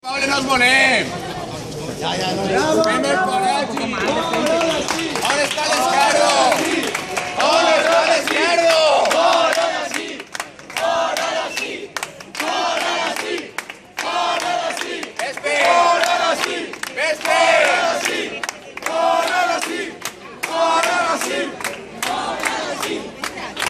Pablo nos pone. Ya, no. Ven por aquí.